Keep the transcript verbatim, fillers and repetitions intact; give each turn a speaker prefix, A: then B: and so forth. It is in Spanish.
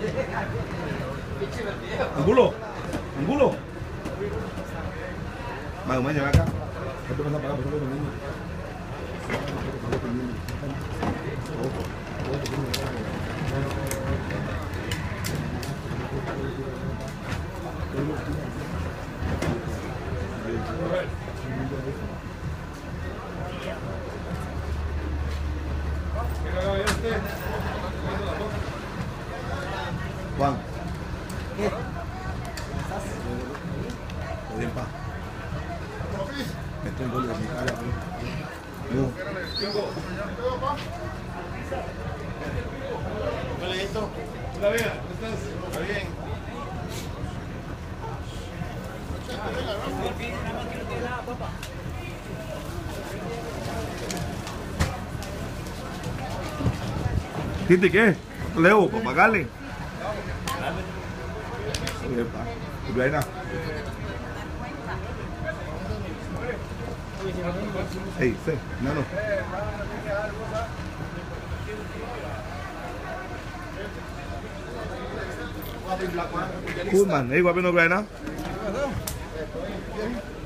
A: Angulo, Angulo. Mau main acá. Esto pasa para acá, por favor, niño. Juan.
B: ¿Qué?
A: Estoy en paz. Estoy en gol de mi cara. No.
C: Hola, esto.
A: Hola, Vega, ¿cómo estás?
C: Está bien.
A: ¿Titi qué? Leo, para pagarle. Buena. Ey, sí, no, no. Cool man, hey, guapo no buena.